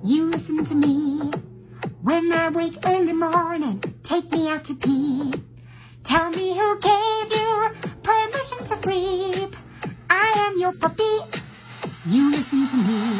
You listen to me. When I wake early morning, take me out to pee. Tell me who gave you permission to sleep. I am your puppy. You listen to me.